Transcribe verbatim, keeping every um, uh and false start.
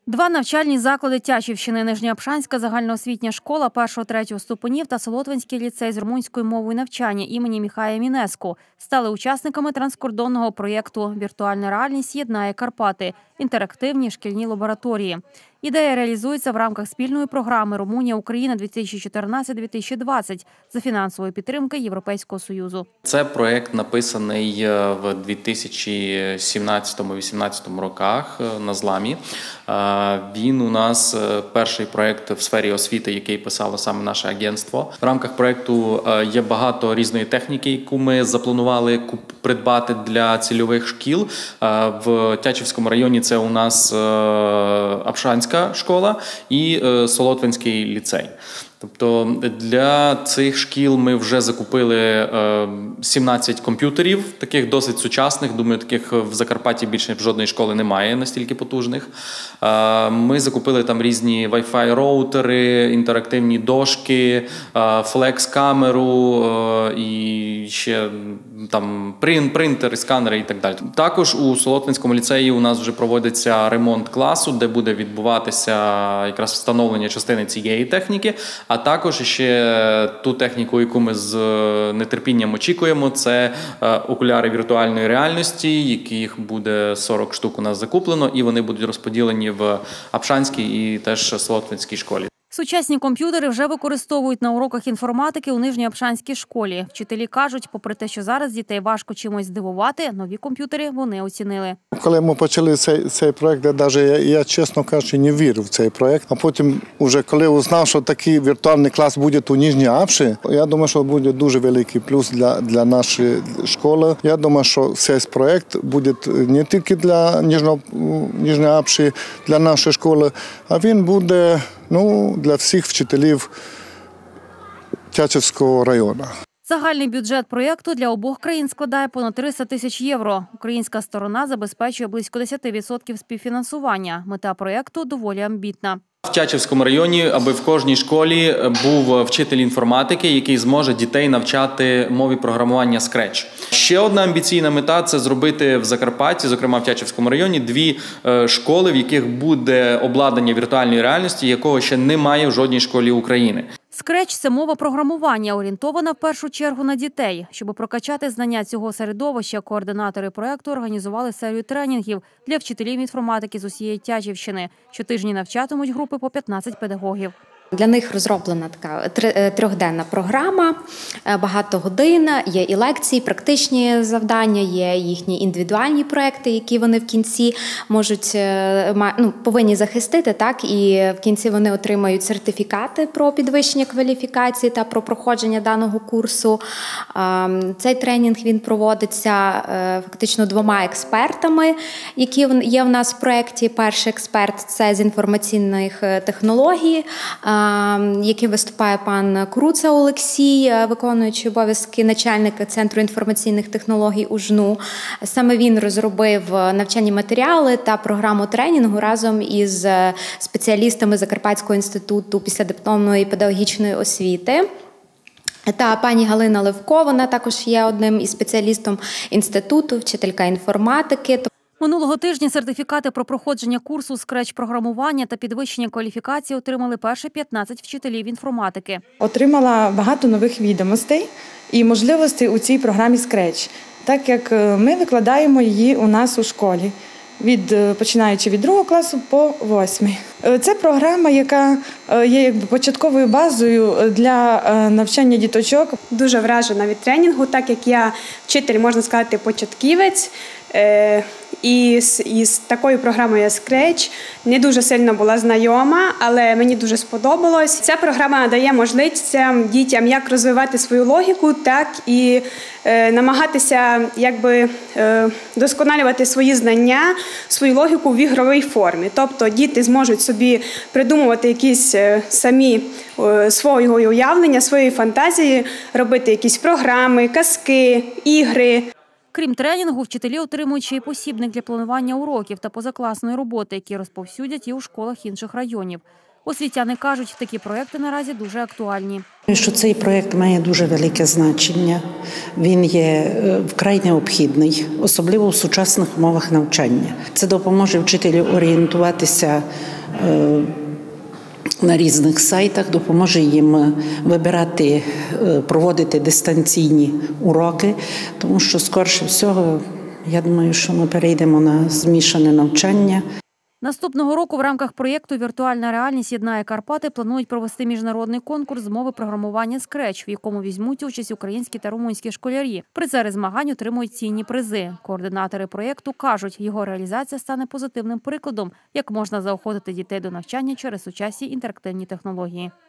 Два навчальні заклади Тячівщини – Нижньоапшанська загальноосвітня школа першого-третього ступенів та Солотвинський ліцей з румунською мовою навчання імені Міхая Мінеску стали учасниками транскордонного проєкту «Віртуальна реальність єднає Карпати» – інтерактивні шкільні лабораторії. Ідея реалізується в рамках спільної програми «Румунія-Україна дві тисячі чотирнадцять - дві тисячі двадцять» за фінансової підтримки Європейського Союзу. Це проєкт написаний в дві тисячі сімнадцятому - вісімнадцятому роках на зламі. Він у нас перший проєкт в сфері освіти, який писало саме наше агентство. В рамках проєкту є багато різної техніки, яку ми запланували придбати для цільових шкіл. В Тячівському районі це у нас Апшанська школа і Солотвинський ліцей. Тобто для цих шкіл ми вже закупили сімнадцять комп'ютерів, таких досить сучасних. Думаю, таких в Закарпатті більше в жодної школи немає настільки потужних. Ми закупили там різні Wi-Fi роутери, інтерактивні дошки, флекс-камеру і ще там принтери, сканери і так далі. Також у Солотвинському ліцеї у нас вже проводиться ремонт класу, де буде відбуватися якраз встановлення частини цієї техніки. А також ще ту техніку, яку ми з нетерпінням очікуємо, це окуляри віртуальної реальності, яких буде сорок штук у нас закуплено, і вони будуть розподілені в Апшанській і теж Солотвинській школі. Сучасні комп'ютери вже використовують на уроках інформатики у Нижньоапшанській школі. Вчителі кажуть, попри те, що зараз дітей важко чимось здивувати, нові комп'ютери вони оцінили. Коли ми почали цей, цей проєкт, навіть я, я, чесно кажучи, не вірив в цей проєкт. А потім, вже коли узнав, що такий віртуальний клас буде у Нижній Апші, я думаю, що буде дуже великий плюс для, для нашої школи. Я думаю, що цей проєкт буде не тільки для Нижньої Апші, для нашої школи, а він буде, ну, для всіх вчителів Тячівського району. Загальний бюджет проєкту для обох країн складає понад триста тисяч євро. Українська сторона забезпечує близько десять відсотків співфінансування. Мета проєкту доволі амбітна. В Тячівському районі, аби в кожній школі був вчитель інформатики, який зможе дітей навчати мові програмування Scratch. Ще одна амбіційна мета – це зробити в Закарпатті, зокрема в Тячівському районі, дві школи, в яких буде обладнання віртуальної реальності, якого ще немає в жодній школі України. Scratch – це мова програмування, орієнтована в першу чергу на дітей. Щоб прокачати знання цього середовища, координатори проєкту організували серію тренінгів для вчителів інформатики з усієї Тячівщини. Щотижні навчатимуть групи по п'ятнадцять педагогів. Для них розроблена така трьохденна програма, багато годин, є і лекції, практичні завдання, є їхні індивідуальні проекти, які вони в кінці можуть, ну, повинні захистити, так, і в кінці вони отримають сертифікати про підвищення кваліфікації та про проходження даного курсу. Цей тренінг, він проводиться фактично двома експертами, які є в нас в проєкті. Перший експерт – це з інформаційних технологій, яким виступає пан Круца Олексій, виконуючий обов'язки начальника Центру інформаційних технологій УЖНУ. Саме він розробив навчальні матеріали та програму тренінгу разом із спеціалістами Закарпатського інституту післядипломної педагогічної освіти. Та пані Галина Левко, вона також є одним із спеціалістом інституту, вчителька інформатики. Минулого тижня сертифікати про проходження курсу Scratch-програмування та підвищення кваліфікації отримали перші п'ятнадцять вчителів інформатики. Отримала багато нових відомостей і можливостей у цій програмі Scratch, так як ми викладаємо її у нас у школі, від, починаючи від другого класу по восьмий. Це програма, яка є якби початковою базою для навчання діточок. Дуже вражена від тренінгу, так як я вчитель, можна сказати, початківець. І з, і з такою програмою Scratch не дуже сильно була знайома, але мені дуже сподобалось. Ця програма надає можливість дітям як розвивати свою логіку, так і е, намагатися якби, е, досконалювати свої знання, свою логіку в ігровій формі. Тобто діти зможуть собі придумувати якісь е, самі е, свого уявлення, свої фантазії, робити якісь програми, казки, ігри. Крім тренінгу, вчителі отримують ще й посібник для планування уроків та позакласної роботи, які розповсюдять і у школах інших районів. Освітяни кажуть, такі проєкти наразі дуже актуальні. Що цей проєкт має дуже велике значення. Він є вкрай необхідний, особливо в сучасних умовах навчання. Це допоможе вчителю орієнтуватися на різних сайтах, допоможе їм вибирати, проводити дистанційні уроки, тому що, скорше всього, я думаю, що ми перейдемо на змішане навчання. Наступного року в рамках проєкту «Віртуальна реальність єднає Карпати» планують провести міжнародний конкурс з мови програмування Scratch, в якому візьмуть участь українські та румунські школярі. Призери змагань отримують цінні призи. Координатори проєкту кажуть, його реалізація стане позитивним прикладом, як можна заохотити дітей до навчання через сучасні інтерактивні технології.